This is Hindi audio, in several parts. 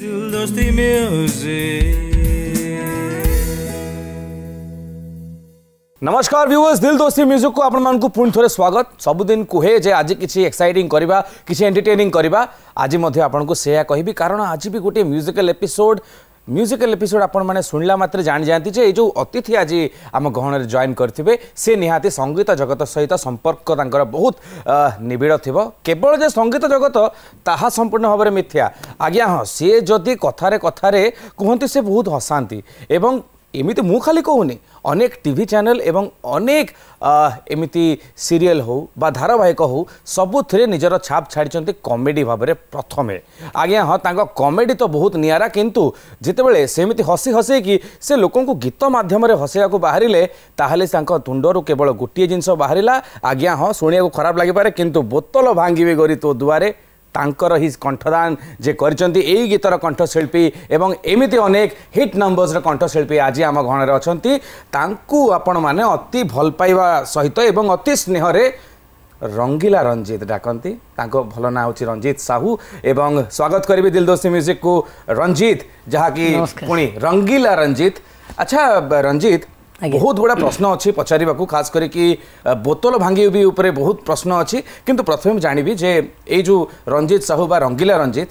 Dil Dosti music. नमस्कार व्यूअर्स, दिल दोस्ती म्यूजिक को आपण मानकु पुणी थोड़े स्वागत। सबुदिन कहे जे आज किसी एक्साइटिंग करवा, किसी एंटरटेनिंग करवा। आज मध्य आपन को सेया कहबी कारण आज भी गोटे म्यूजिकल एपिसोड आपण माने सुनला मात्र जान जानती जे जो अतिथि आज आम गहन जॉइन करथिबे से निहाती संगीत जगत सहित संपर्क तांकर बहुत निबिड़ थिबो। केवल जे संगीत जगत ताहा संपूर्ण भाव में मिथ्या आज्ञा। हाँ, सी जदि कथारे कथारे कहते से बहुत हसाती एवं एमिति मु खाली कहूनी अनेक टीवी चैनल एवं अनेक एमिति सीरियल हो बा धारावाहिक हो सबुथिरे निजर छाप छाड़ी कॉमेडी भाव में प्रथमे आज्ञा। हाँ, तांको कॉमेडी तो बहुत नियारा किंतु जितेबाला सेमिति हसी हसे कि से लोकों को गीत माध्यम हसैया को बाहरिले ताहले तांको तुंडरू केवल गोटे जिनस बाहरिला आज्ञा। हाँ, शुणिया खराब लगे किंतु बोतल भांगी गरी तो दुआरे तांकर ही कंठदान जे करचंती एई गीतर कंठशिल्पी एवं एमिति अनेक हिट नंबर्स कंठशिल्पी आज आम गहन अछंती। तांकु आपण माने अति भल पाइबा सहित एवं अति स्नेह रे रंगीला रंजीत डाकंती। तांको भल ना होची रंजीत साहू एवं स्वागत करिवे दिल दोस्ती म्यूजिक को रंजीत, जहा कि पुणी रंगीला रंजीत। अच्छा रंजीत, बहुत बड़ा प्रश्न अच्छी पचारिबा को, खास करी कि बोतल भांगी भी ऊपर बहुत प्रश्न अच्छी किंतु प्रथम जानिबी जे ए जो रंजीत साहू बा रंगीला रंजीत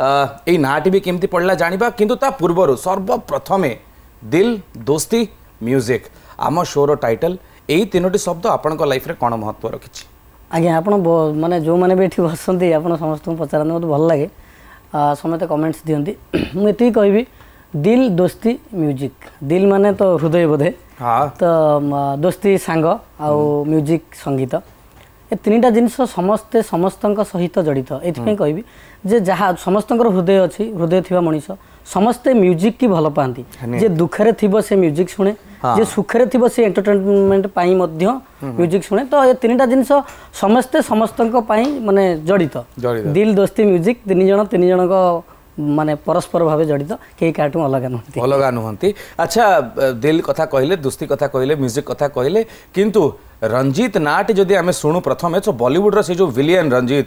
ए नाटी भी केमती पड़ला जानिबा किंतु ता पूर्वरु सर्वप्रथमे दिल दोस्ती म्यूजिक आम शोर टाइटल एई तीनोटी शब्द आपनका लाइफ रे कोन महत्व रखिछि? आज्ञा आपण माने जो माने भी एठी बसंती आपण समस्त पचारन मत भल लागे, समते कमेंट्स दियंती। मु एती कहबी दिल दोस्ती म्यूजिक। दिल माने तो हृदय बोधे। हाँ। तो दोस्ती सांग आउ म्यूजिक संगीत ए तीनटा जिनस समस्ते समस्तंक सहित जड़ित। एथि कहबी जे जहाँ समस्तंकर हृदय अच्छी, हृदय थिबा मनीष समस्ते म्यूजिक की भल पाती। जे दुखरे थिबो से म्यूजिक शुणे, जे सुखरे थिबो से एंटरटेनमेंट पाई मध्य म्यूजिक शुणे। तो ए तीनटा जिनस समस्ते समस्तंक पाई माने जड़ित। दिल दोस्ती म्यूजिक तीन जन को माने परस्पर भाव जड़ित, कई काटू अलग नुहंती। अच्छा, दिल कथा कहले, दोस्ती कथा कहले, म्यूजिक कथा कहले किंतु रंजीत नाटी जदि आमे शुणु प्रथमे तो बॉलीवुड रो से जो विलियन रंजीत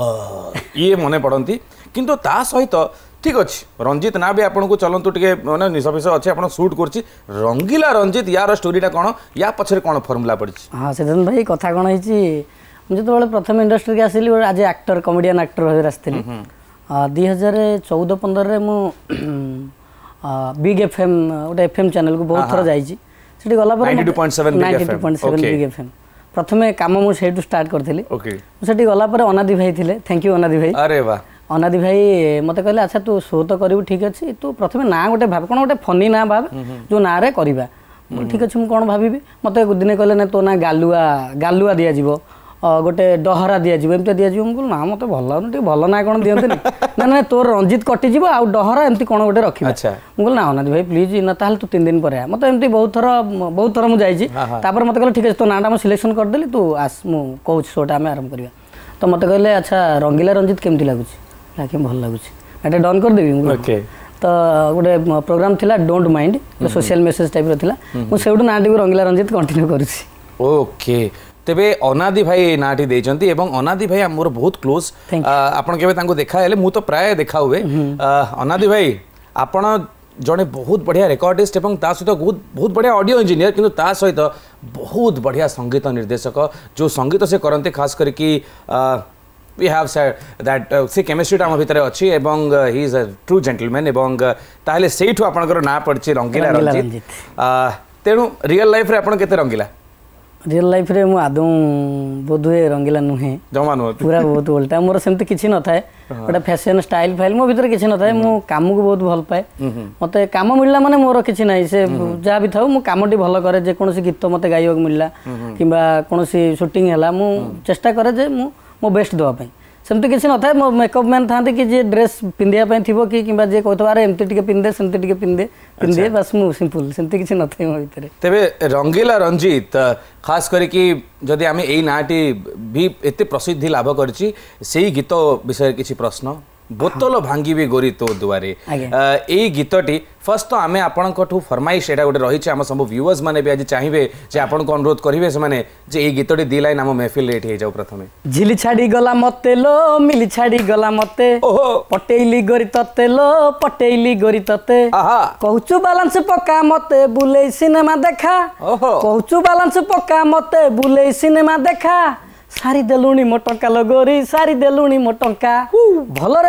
ये मने पड़ती किंतु ता सहित ठीक अच्छे रंजीत ना भी आपन को चलतु टे मैंने निशा अच्छे आप सुट कर रंगीला रंजीत यार स्टोरीटा कौन या पछरे कौन फर्मुला पड़ी? हाँ, सिद्धांत भाई कथा कौन है जो प्रथम इंडस्ट्री के आसिली आज एक्टर कॉमेडियन एक्टर भाव आसती 2014-15 मु बिग एफएम गोटे एफएम चैनल को बहुत थर जाइए। सेठी गला पर 92.7 बिग एफएम प्रथमे काम मु सेठू स्टार्ट करथिली। सेठी गला पर अनादि भाई थिले, थैंक यू अनादि भाई। अरे वाह, अनादि भाई मते कहले अच्छा तू शो तो करिवु, ठीक अछि तू प्रथमे ना गोटे भाब कोन गोटे फनी ना भाब जो ना रे करिबा। ठीक अछि मु कोन भाबिबी? मते दिने कहले ना तो ना गालुआ दिया जीवो, गोटे डहरा दिज्व एमती दिज्व। मुझे ना मत भल भल ना कौन दिखते ना ना तोर रंजीत कटिज आउ डहरा एमती कौन गोटे रखी। मुझे ना अनादि भाई प्लीज ना ताल तू 3 दिन पर आ। मत एमती बहुत थर मुझे मत कहले ठीक है तो नाटा मुझे सिलेक्शन करदेली, तू आस मुझे कहूँ शोटा आम आरंभ करवा। तो मत कहले अच्छा रंगीला रंजीत केमती लगुच भल लगुच एटा डन करदेवी। तो गोटे प्रोग्राम थिला don't mind, social message type रो मुझे नाटी को रंगीला रंजीत कंटिन्यू करुछि। ओके, तेबे अनादि भाई नाटी देचंती एवं अनादि भाई मोर बहुत क्लोज। आपन केबे तांको देखा हेले मु तो प्राय देखा हुए। अनादि भाई आपन जड़े बहुत बढ़िया रेकॉर्डिस्ट एवं ता सहित बहुत बढ़िया ऑडियो इंजीनियर किंतु ता सहित बहुत बढ़िया संगीत निर्देशक जो संगीत से करते खास करके वी हैव सेड दैट से केमिस्ट्री आम भितर अच्छी एवं ही इज अ ट्रू जेंटलमैन एवं ताहले सेठू आपनकर ना पड़छि रंगीला रंजीत। तेणु रियल लाइफ रे आपन केते रंगीला? रियल लाइफ रे मु आदौ बोधुए रंगीला नुहे, जमा नुह, पूरा बहुत उल्टा। मोर सेमती किछि न थाए, गोटे फैशन स्टाइल फाइल मो भीतर किछि न थाए। मु काम को बहुत भल पाए, मते काम मिलला माने मोर किछि नाही। से जा भी थाउ मु कामटी भल करे, जे कोनोसी गीत मते गाइबक मिलला किबा कोनोसी शूटिंग हला मु चेष्टा करे जे मो बेस्ट दवा पई। सेमती किछि न थाए। मो मेकअप मैन थाते कि जे ड्रेस पिंदिया पई थिबो कि किबा जे कहतो अरे एमती टिके पिंदे सेमती टिके पिंदे बस मु सिंपल सेमती किछि न थाए मो भीतर। तबे रंगीला रंजीत खास करके जदि आम यही नाटी भी एत प्रसिद्धि लाभ कर गीत विषय किसी प्रश्न बोतल भांगी गोरी तो दुआरे ए गीतटी फर्स्ट तो आमे आपणठू फरमाइश एटा गोटे रही आम सब व्यूअर्स माने भी आज चाहिए जे आपन को अनुरोध करिवे से माने जे ए गीतटी दी लाइन आम महफिल रेट हे जाऊ प्रथमे झिली छाड़ी गला मते लो मिली छाड़ी गला मते पटेइली गोरी तते लो पटेइली गोरी तते कहूचु बैलेंस पक्का मते बुले सिनेमा देखा कहूचु बैलेंस पक्का मते बुले सिनेमा देखा सारी देलुणी मो टंका लगोरी सारी देलुणी मो टंका भलरे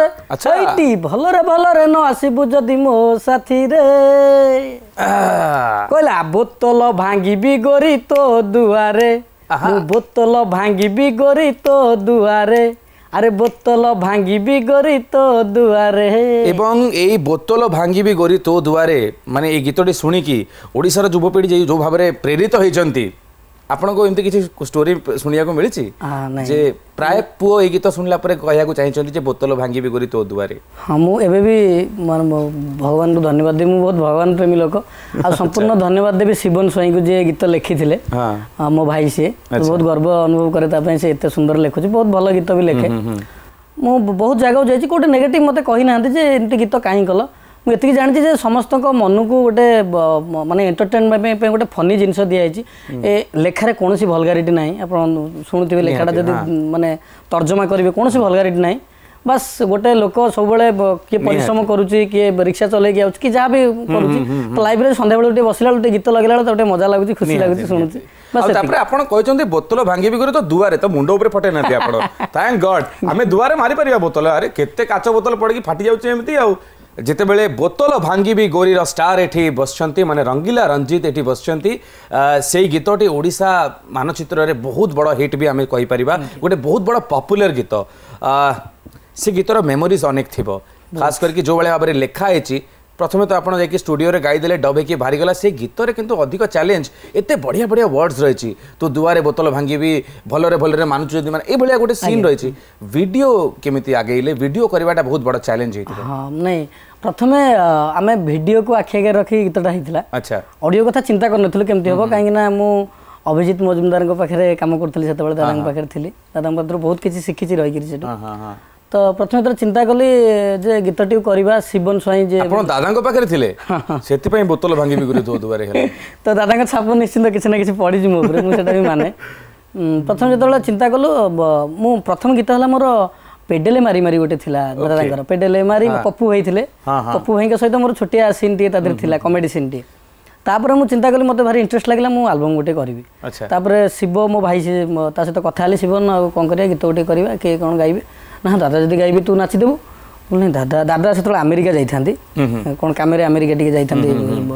भलरे न आसीबु जदि मो साथी रे कहला बोतल भांगी गोरी तो दुआरे बोतल भांगी गोरी तो दुआरे अरे बोतल भांगी गोरी तो दुआरे एवं ए बोतल भांगी गोरी तो दुआरे माने ए गीतटी शुणी कि ओडिशार युवपीढ़ी जो भाव में प्रेरित होइचंती आपन को एमती किसी स्टोरी सुनिया को मिली जे प्राय पुओ ए गीत सुनला परे कहया को चाहिचंती जे बोतल भांगी गोरी तो दुआरे हां मु एबे भी भगवान को धन्यवाद देमु बहुत भगवान प्रेमी लोक आ संपूर्ण धन्यवाद देबी शिवन स्वाई को जे गीत लिखि थिले हां मो भाई से बहुत गर्व अनुभव करे ता पय से एते सुंदर लेखुची बहुत भलो गीत भी लेखे मु बहुत जगह जाई छी कोटे नेगेटिव मते कहि नांती जे एंती गीत काहे कल मुझे जानी जे समस्त मन को गोटे माने एंटरटेनमेंट पे गोटे फनी जिनस दिखाई लेखार कौन भलगारिटी ना आप शुणुवे लेखाटा जब माने तर्जमा करेंगे कौन भलगारिटी ना बस गोटे लोक सब किए परिश्रम करुच्ची किए रिक्शा चलैक आउच कि जहाँ भी करुच्ची लाइब्रेरी सन्ध्या बेले बसला गीत लगेगा गोटे मजा लगुच खुशी लगुच शुणुची बोतल भांगी गोरी तो दुआरे तो मुंड उपर फटे ना थैंक गॉड आमे दुआरे मारी परिया बोतल अरे केते काच बोतल पड़की फाटी जाउछ एमती आ जिते बेले बोतल भांगी गोरी स्टार एठी बसचंती माने रंगीला रंजीत एठी बसचंती से गीतटी ओडिशा मानचित्र रे बहुत बड़ हिट भी आमे कहि परिबा गोटे बहुत बड़ पॉपुलर गीत से गीतर मेमोरीज अनेक थिबो खास करके जो बळे भाबरे लेखा आइची प्रथमे तो आपण जाकि स्टूडियो रे गाई देले डबे की भारी गला से गीत रे किंतु अधिक चैलेंज एते बढ़िया बढ़िया वर्ड्स रही तो दुआरे बोतल भांगी भी भलरे मानु जदी माने ए भलिया गोटे सीन रही वीडियो केमिति आगेइले वीडियो करवाटा बहुत बड़ चैलेंज हेतिबो हां नहीं प्रथमे आमे वीडियो को आखि आगे रखी गीतटा हितला अच्छा ऑडियो कथा चिंता कर नथले केमिति होबो काहे ना मु अभिजीत मजुमदार को पाखरे काम करथली सेते बेले दादांग पाखरे थिली दादांग पत्र बहुत किछि सिखिछि रहि गिरि सेटो हां हां तो प्रथमे तो चिंता कली जे गीतटी करबा शिवन स्वाई जे आपण दादांग पाखरे थिले सेति पई बोतल भांगी भी गुरी दो दुबारे हेले तो दादांग छाप निश्चित किछि ना किछि पड़ी जि मोबरे मु सेटा भी माने प्रथम जेतबेला चिंता कलु मु प्रथम गीत हला मोर पेडेले मारी मारी गोटे थिला दादांगर पेडेले मारी पप्पू होइथिले पप्पू भाई के सहित मोर छोटिया सीन टी तादर थिला कॉमेडी सीन टी तापर मु चिंता कली मते भारी इंटरेस्ट लागला मु एल्बम गोटे करबी तापर शिव मो भाई से ता सहित कथा हली शिवन कोन करिया गीत गोटे करबा के कोन गाइबे ना दादा जदी गाइबे तू नाची देबो बोले दादा दादा सेतले अमेरिका जाइथांती कोन कामेरे अमेरिका टिके जाइथांती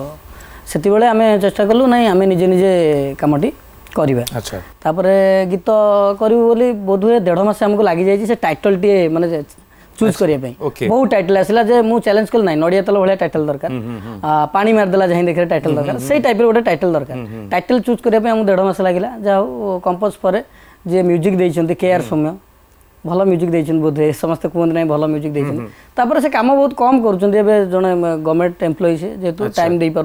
सेति बेले आमे चेष्टा कलु नै आमे निजे निजे कामटी करबा अच्छा तापर गीत करबो बोली बोधुए 1.5 मास हमको लागि जाई से टाइटल टी माने चूज करिया पे बहुत टाइटल आसला जे मु चैलेंज कल नै नडिया तल भले टाइटल दरकार पानी मार देला जही देखे टाइटल दरकार सेही टाइप रे गोटे टाइटल दरकार टाइटल चूज करिया पे हम 1.5 मास लागिला जाओ कंपोज परे जे म्यूजिक देइछन्ते केआर सौम्य भल म्यूजिक देइछन बोधे समस्त कहते ना भल म्यूजिक देइछन तापर से काम बहुत कम करूछन एबे जने गवर्नमेंट एम्प्लॉई से जेतु टाइम देई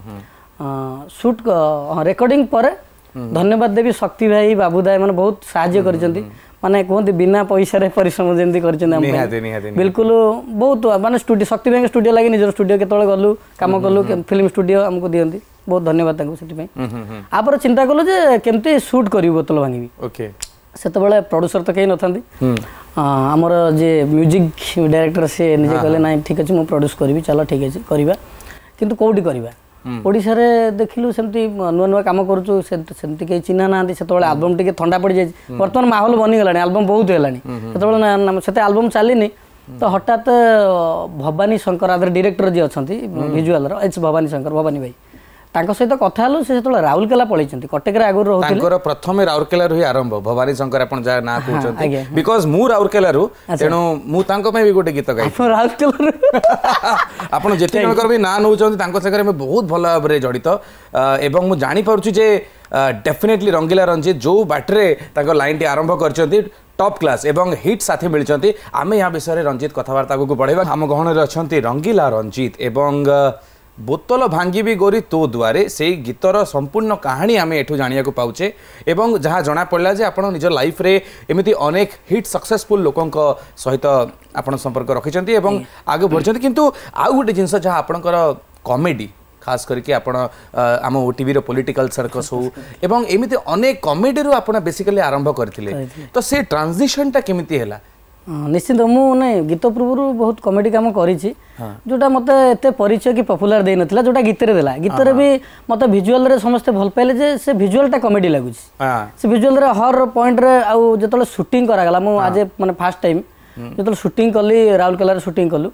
परना शूट रिकॉर्डिंग पर धन्यवाद देवी शक्ति भाई बाबूदाय माने बहुत साहाय्य करिसंती माने कहते बिना पैसा रे परिश्रम जेंती करिसंती हम बिल्कुल बहुत माने स्टूडियो शक्ति भाई स्टूडियो लागि निजर स्टूडियो केतळे गलु काम कलु फिल्म स्टूडियो हमको दियंती बहुत धन्यवाद तांको सेति भाई आपर चिंता कलु जे केमती शूट करी बोतल भांगी ओके सेते बेले प्रोड्यूसर तो कहीं नथांती हमर जे म्यूजिक डायरेक्टर से निजे कहले ना ठीक अछि मु प्रोड्यूस करबी चलो ठीक अछि करबा किंतु कोडी करबा ओडिसा रे देखिलु सेमती नुवा नुवा काम करूछु सेमती के चिन्हा नांती सेते बेले एल्बम टिके ठंडा पड़ी जाय वर्तमान माहौल बनी गलानी एल्बम बहुत हेलानी सेते बेले सेते एल्बम चालिनी तो हठात भवानी शंकर आदर डायरेक्टर जे अछंती विजुअल रो एच भवानी शंकर भवानी भाई तांको सहित कथा हलो से सेतोला राउरकेला पळैचंती कटक रे आगुर रहउथिले तांकर प्रथमे राउरकेला रही आरंभ भवानी शंकर आपण जा ना कहउचंती बिकॉज़ मु राउरकेला रु तेनो मु तांको पे भी गोटे गीत गाई आपण राउरकेला आपण जेते जण कर भी ना नउचंती तांको सगरे में बहुत भलो भाबरे जडित एवं मु जानि पारुछु जे डेफिनेटली रंगीला रंजीत जो बाटरे तांको लाइन टी आरंभ करचंती टॉप क्लास एवं हिट साथी मिलचंती आमे या विषय रे रंजीत कथावार्ता को बढ़ेबा हम गहन रे अछंती रंगीला रंजीत एवं बोतल भांगी गोरी तो द्वारे से गीतर संपूर्ण कहानी आम एठू जानिया को पाउचे एवं जहाँ जना पड़ा जे आपण निज लाइफ रे एमिति अनेक हिट सक्सेसफुल लोकों सहित आपण संपर्क रखिछंती एवं आगे बढ़छंती किंतु आउ गोटे जिनस जहाँ आपणकर कॉमेडी खास करके आपण आम ओटीवी रो पॉलिटिकल सर्कस हो एवं एमिति अनेक कॉमेडी रो आपण बेसिकली आरंभ करथिले तो से ट्रांजिशन टा केमिति हैला निश्चित मु नहीं गीत पूर्व बहुत कॉमेडी काम करी जोटा मत एत परिचय कि पॉपुलर दे नथिला जोटा गीत रे देला गीत रे भी मत विजुअल रे समस्त भल पाइले जे से विजुअल टा कॉमेडी लागुची से विजुअल रे हर पॉइंट रे आउ जतले शूटिंग करा गला मु आज माने फर्स्ट टाइम जतले शूटिंग कली राउरकेला रे शूटिंग कलु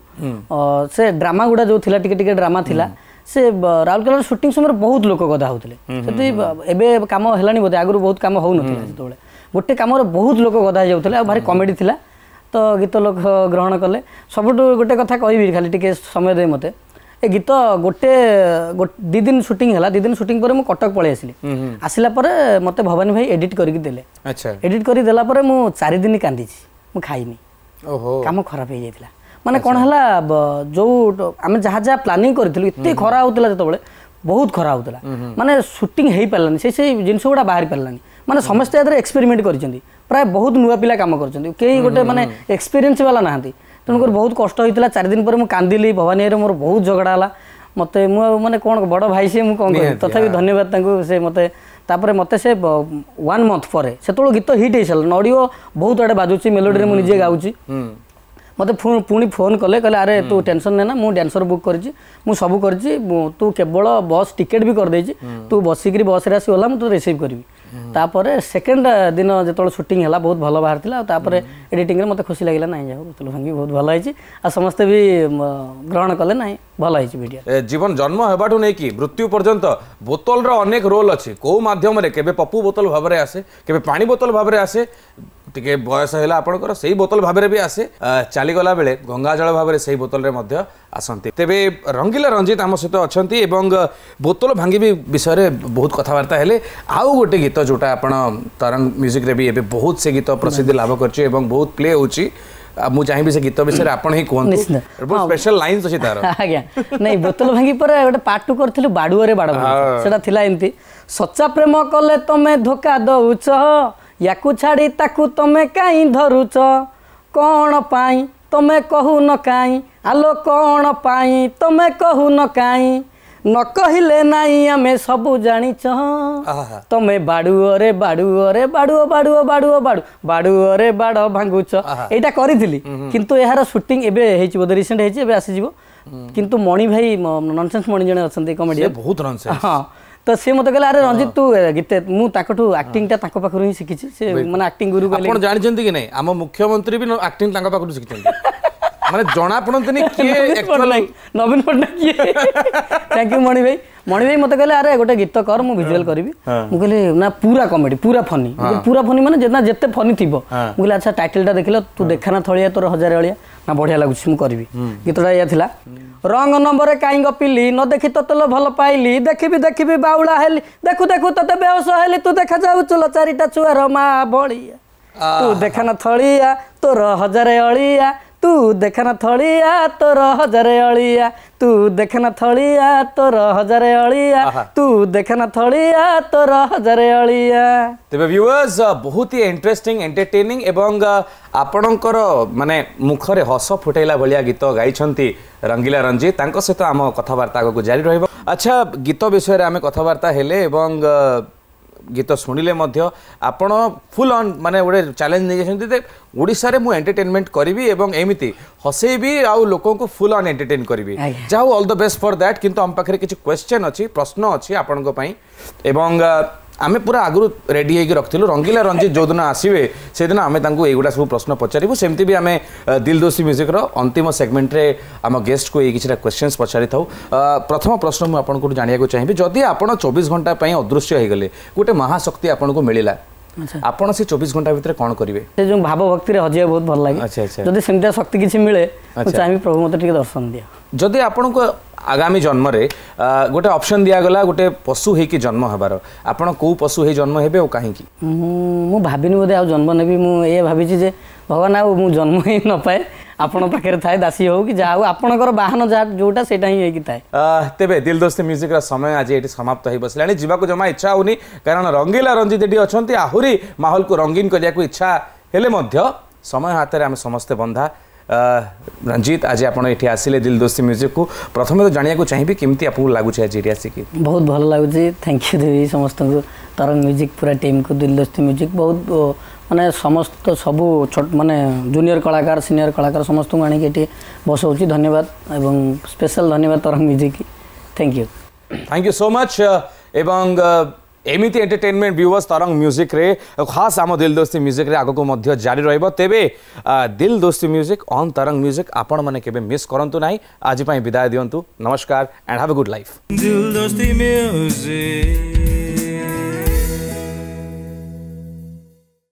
से ड्रामा गुडा जो थिला टिके टिके ड्रामा थिला से राउरकेला शूटिंग समय बहुत लोक गदा होतले सेति एबे काम हेलानी बोते आगु बहुत काम हो नथिला जतले गोटे काम रे बहुत लोक गदा जाउतले आ भारी कॉमेडी थिला तो गीत लोक ग्रहण कले सबुठ गोटे कथा कहबी खाली टिके समय दे मते ए गीत गोटे 2 दिन शूटिंग हला 2 दिन शूटिंग पर मु कटक पळे आसिली आसिला पर मते भवानी भाई एडिट करके देले अच्छा एडिट करी देला पर मु 4 दिन कांदी छी मु खाइनी ओहो काम खराब हो जाइतिला माने कोन हला जो आमे जहा जहा प्लानिंग करथिलु इते खरा होतला जतबळे बहुत खरा होतला माने शूटिंग हेई पालानी से जिंस गुडा बाहर पालानी माने समस्त यादरे एक्सपेरिमेंट करिसेंती प्राय बहुत नुआ पिला काम करछंती केही गोटे माने एक्सपीरियंस वाला नाहंती तनकर बहुत कष्ट होइतिला 4 दिन पर मु कांदिली भवानी रे मोर बहुत झगड़ा हला मते मु माने कोन बड़ भाई से मु कोन तथापि धन्यवाद तांको से मते तापरे मते से 1 मंथ परे सेतोळ गीत हिट हेसल ऑडियो बहुत आडे बाजुची मेलोडी रे मु निजे गाउची मते पुणी फोन कले कहले अरे तू टेंशन ने ना मु डांसर बुक करछि मु सब करछि तू केवल बस टिकेट भी कर देछि तू बसिकरी बस रे आसी होला मु तो रिसीव करबी तापरे सेकंड दिन जतोळ शूटिंग हला बहुत भलो बाहर थिला तापरे एडिटिंग रे मते खुशी लागिला नाही जाऊ बोतल भांगी बहुत भलो आइछि आ समस्त भी ग्रहण कले नाही भलो आइछि वीडियो जीवन जन्म हेबाटू नै कि मृत्यु पर्यंत बोतल रो अनेक रोल अछि को माध्यम रे केबे पप्पू बोतल भाबरे आसे केबे पानी बोतल भाबरे आसे टिके बयस है आपंकर से बोतल भाव भी आसे चलीगला बेले गंगा जल भाव से बोतल रे मध्य आसती तेबे रंगीला रंजीत आम सहित अच्छा बोतल भांगी भी विषय में बहुत कथबार्ता हेले आउ गोटे गीत जोटा आप तरंग म्यूजिक रे भी एबे बहुत से गीत प्रसिद्धि लाभ कर बहुत प्ले होची मु चाहिए से गीत विषय आपण ही कहंतु बहुत स्पेशल लाइंस अछि तार आज्ञा नहीं बोतल भांगी पर गोटे पार्ट 2 करथिलु बाडुअरे बाड सेटा थिला एंती सच्चा प्रेम कले तमे धोखा दउछ याकू छाड़ी ताकू तमे काई धरुच कौन पाई तमे कहू न काई आलो कौन पाई तमे कहू न काई न कहिले नाई आमे सबू जानिच तमे बाडुअरे बाडुअरे बाडुओ बाडुओ बाडुओ बाडु बाडुअरे बाड भांगुच एटा करिथिली किंतु एहार शूटिंग एबे हेछि बोध रिसेंट हेछि एबे आसी जिवो किंतु मणि भाई नॉनसेंस मणि जने अछंती कॉमेडी बहुत नॉनसेंस हां तो से मत कहले अरे रंजीत तू गीते मु ताकठू एक्टिंग ता ताको पाखरु ही सिखिछि से माने एक्टिंग गुरु कहले आपण जानिछंती कि नै हम मुख्यमंत्री भी एक्टिंग ताको पाखरु सिखिछंती माने जणा पड़तनी किए एक्चुअल नवीन पटनायक किए थैंक यू मणि भाई मत कहले अरे गोटे गीत कर मु विजुअल करबी मु कहले ना पूरा कॉमेडी पूरा फनी माने जेतना जत्ते फनी थिबो मु कहले अच्छा टाइटलटा देखिलो तू देखाना थळिया तोर हजार अळिया ना बढ़िया लागुछि मु करबी गीतटा या थिला रंग नंबर काई गपिली न देखि ततल भल पाइली देखिबी बाउला हेली देखु देखु तते बेहोश हेली तू देखा जाउ चलो चारिटा छुआर मा बळिया तू देखाना थळिया तोर हजार अळिया तू देखना थलिया तोर हजार अळिया तू देखना थलिया तोर हजार अळिया तू देखना थलिया तोर हजार अळिया तेबे व्यूअर्स बहुत ही इंटरेस्टिंग एंटरटेनिंग एवं आपणकर माने मुखरे हस फुटेला भलिया गीत गाइछंती रंगीला रंजीत तांको सहित आम कथबार्ता को जारी रहइबो अच्छा गीत विषय रे आमे कथबार्ता हेले एवं गीत शुणिले आपण फुल ऑन माने गोटे चैलेंज नहीं जाते ओडिशा रे मु एंटरटेनमेंट करी एवं एमती हसेबी आउ लोकों को फुल ऑन एंटरटेन करी जाओ all the best for that किंतु हम पाखे किसी क्वेश्चन अच्छी प्रश्न अच्छी आपण एवं आमे पूरा आगु रेडी होगी रखिलु रंगीला रंजीत जो दिन आसवे से दिन आमे तांको एगुडा सब प्रश्न पचारू सेमती भी आमे दिल दोस्ती म्यूजिक रो अंतिम सेगमेंट रे आम गेस्ट को ये किसी क्वेश्चंस पचारि थाउ प्रथम प्रश्न मुझे आपको जानिया चाहिए जदि आपण 24 घंटा अदृश्य हो गले गोटे महाशक्ति आपन को मिलिला आपण से 24 घंटा भीतर कौन करेंगे से जो भाव भक्ति हजिया बहुत भल लगे अच्छा अच्छा जदि सेमता शक्ति किसी मिले चाहिए प्रभु मत टिके दर्शन दिया जदि आपण को आगामी जन्म रे गोटे ऑप्शन दिया गला गोटे पशु हे कि जन्म हबार आपण को पशु हे जन्म हेबे ओ काहे कि मु भाबिनी बोधे आ जन्म नेबी मु ए भाबिछि जे भगवान आ मु जन्म ही न पाए आपण पाखे थाए दासी हो कि जहाँ आपणकर बाहन जहाँ जोटा से ही थाए तेबे दिल दोस्ती म्यूजिक समय आज ये समाप्त हो बसला जावाक जमा इच्छा होनी कारण रंगीला रंजीत ये अच्छा आहरी माहौल को रंगीन करने को इच्छा हेले समय हाथ में आम समस्ते बंधा रंजीत आज आप आसिले दिल दोस्ती म्यूजिक को प्रथम तो जाना चाहिए केमती आपको लगुच आज ये आसिक बहुत भल लगुच थैंक यू देवी समस्त को तरंग म्यूजिक पूरा टीम को दिल दोस्ती म्यूजिक बहुत माने समस्त सबू छोट माने जूनियर कलाकार सीनियर कलाकार समस्त को आनिक बसौची धन्यवाद एवं स्पेशल धन्यवाद Tarang music thank you so much एवं एमिति एंटरटेनमेंट व्यूअर्स तरंग म्यूजिक रे खास आम दिल दोस्ती म्यूजिक रे आगो को मध्य जारी रहिबो तेबे दिल दोस्ती म्यूजिक ऑन तरंग म्यूजिक आपण माने केबे मिस करंतु नाही आज पई विदाय दियंतु नमस्कार and have a good life Dil Dosti music